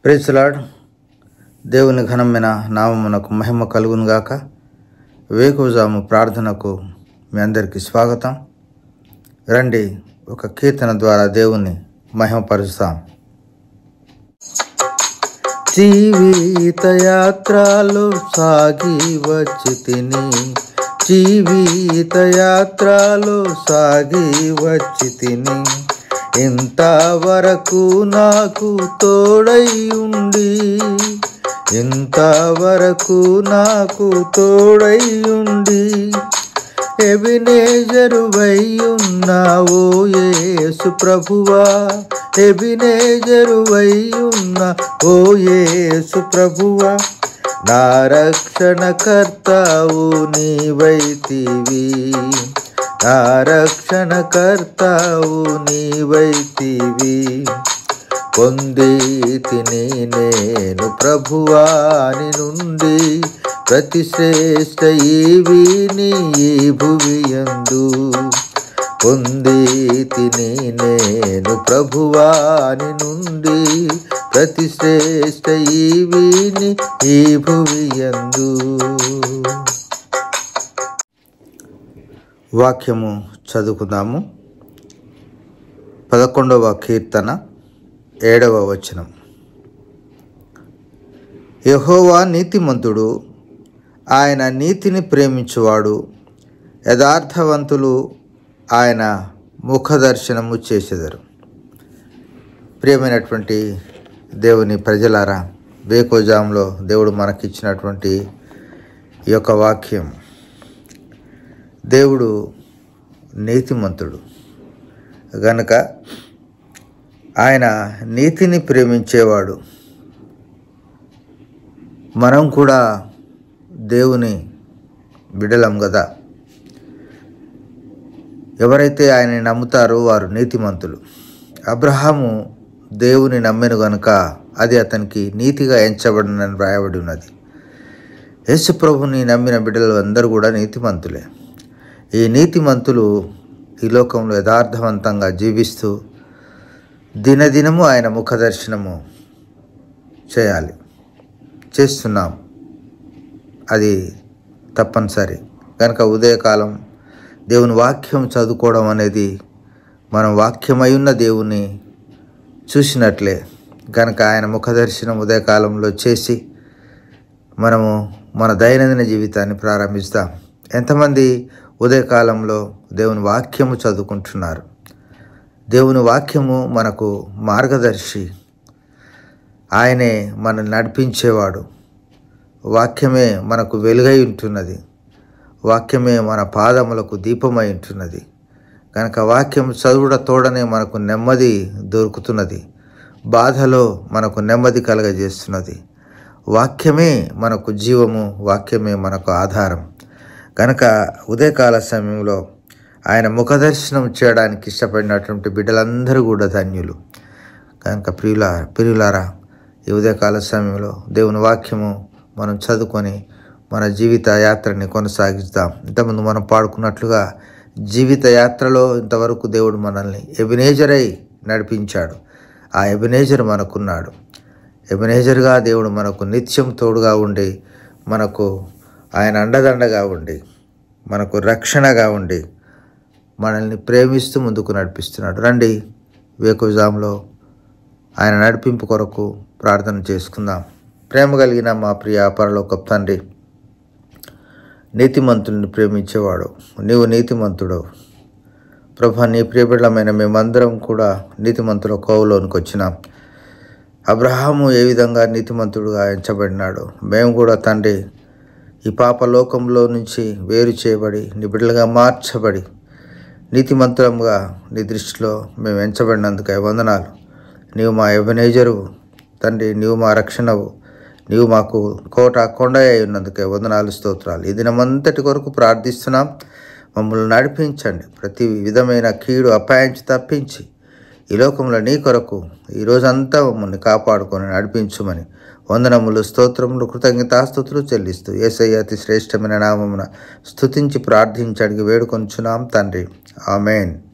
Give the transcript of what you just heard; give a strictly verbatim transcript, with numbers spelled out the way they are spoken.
Praise the lord. దేవుని ఘనమైన నామమునకు మహిమ కలుగును గాక. వేకువజాము ప్రార్థనకు మీ అందరికీ స్వాగతం. రండి, ఒక కీర్తన ద్వారా దేవుని మహిమపరుస్తాం. జీవిత యాత్రలో సాగి వచ్చి తిని జీవిత యాత్రలో సాగి వచ్చి తిని ఇంతవరకు నాకు తోడై ఉండి ఇంతవరకు నాకు తోడై ఉండి ఎబినేజరువై ఉన్నావో యేసు ప్రభువా, ఎబినేజరువై ఉన్న ఓ యేసు ప్రభువా, నా రక్షణకర్తావు నీవైతివి, నా రక్షణకర్తావు నీవైతివి. పొంది తిని నేను ప్రభువాని నుండి ప్రతి శ్రేష్ఠ ఈవిని ఈ భువియందు. పొంది తిని నేను ప్రభువాని నుండి ప్రతి శ్రేష్ఠ ఈవిని ఈ భువియందు. వాక్యము చదువుకుందాము. పదకొండవ కీర్తన ఏడవ వచనం. యెహోవా నీతిమంతుడు, ఆయన నీతిని ప్రేమించువాడు, యథార్థవంతులు ఆయన ముఖదర్శనము చేసెదరు. ప్రియమైనటువంటి దేవుని ప్రజలారా, వేకువజాములో దేవుడు మనకిచ్చినటువంటి ఈ యొక్క వాక్యం, దేవుడు నీతిమంతుడు గనుక ఆయన నీతిని ప్రేమించేవాడు. మనం కూడా దేవుని బిడ్డలం కదా. ఎవరైతే ఆయన్ని నమ్ముతారో వారు నీతిమంతులు. అబ్రహాము దేవుని నమ్మెను గనుక అది అతనికి నీతిగా ఎంచబడినని వ్రాయబడి ఉన్నది. యేసు ప్రభుని నమ్మిన బిడ్డలు అందరూ కూడా నీతిమంతులే. ఈ నీతిమంతులు ఈ లోకంలో యథార్థవంతంగా జీవిస్తూ దినదినము ఆయన ముఖదర్శనము చేయాలి. చేస్తున్నాం, అది తప్పనిసరి. కనుక ఉదయకాలం దేవుని వాక్యం చదువుకోవడం అనేది మనం వాక్యమై ఉన్న దేవుని చూసినట్లే. కనుక ఆయన ముఖదర్శనం ఉదయకాలంలో చేసి మనము మన దైనందిన జీవితాన్ని ప్రారంభిస్తాం. ఎంతమంది ఉదయకాలంలో దేవుని వాక్యము చదువుకుంటున్నారు? దేవుని వాక్యము మనకు మార్గదర్శి, ఆయనే మనల్ని నడిపించేవాడు. వాక్యమే మనకు వెలుగై ఉంటున్నది, వాక్యమే మన పాదములకు దీపమై ఉంటున్నది. కనుక వాక్యం చదువుడ తోడనే మనకు నెమ్మది దొరుకుతున్నది, బాధలో మనకు నెమ్మది కలగజేస్తున్నది. వాక్యమే మనకు జీవము, వాక్యమే మనకు ఆధారం. కనుక ఉదయకాల సమయంలో ఆయన ముఖదర్శనం చేయడానికి ఇష్టపడినటువంటి బిడ్డలందరూ కూడా ధన్యులు. కనుక ప్రియులా ప్రియులారా ఈ ఉదయకాల సమయంలో దేవుని వాక్యము మనం చదువుకొని మన జీవిత యాత్రని కొనసాగిద్దాం. ఇంతకుముందు మనం పాడుకున్నట్లుగా జీవిత యాత్రలో ఇంతవరకు దేవుడు మనల్ని ఎబినేజరై నడిపించాడు. ఆ ఎబినేజర్ మనకున్నాడు. ఎబినేజర్గా దేవుడు మనకు నిత్యం తోడుగా ఉండి, మనకు ఆయన అండదండగా ఉండి, మనకు రక్షణగా ఉండి, మనల్ని ప్రేమిస్తూ ముందుకు నడిపిస్తున్నాడు. రండి, వేకువజాములో ఆయన నడిపింపు కొరకు ప్రార్థన చేసుకుందాం. ప్రేమ కలిగిన మా ప్రియ పరలోకపు తండ్రి, నీతిమంతుల్ని ప్రేమించేవాడు నీవు నీతిమంతుడు ప్రభా. నీ ప్రియబిడ్డలమైన మేమందరం కూడా నీతిమంతుల కోవలోనికి వచ్చినాం. అబ్రహాము ఏ విధంగా నీతిమంతుడుగా ఎంచబడినాడు, మేము కూడా తండ్రి ఈ పాప లోకంలో నుంచి వేరు చేయబడి నీ బిడ్డలుగా మార్చబడి నీతిమంతులంగా నీ దృష్టిలో మేము ఎంచబడినందుకే వందనాలు. నీవు మా ఎబెనేజరు తండ్రి, నీవు మా రక్షణవు, నీవు మాకు కోట కొండ అయి ఉన్నందుకే వందనాలు, స్తోత్రాలు. ఈ దినమంతటి కొరకు ప్రార్థిస్తున్నాం. మమ్మల్ని నడిపించండి, ప్రతి విధమైన కీడు అపాయించి తప్పించి ఈ లోకంలో నీ కొరకు ఈరోజంతా మమ్మల్ని కాపాడుకొని నడిపించుమని వందనములు, స్తోత్రములు, కృతజ్ఞతాస్తుతులు చెల్లిస్తూ యేసయ్య అతి శ్రేష్టమైన నామమున స్తుతించి ప్రార్థించి అడిగి వేడుకొంచున్నాం తండ్రి. ఆమేన్.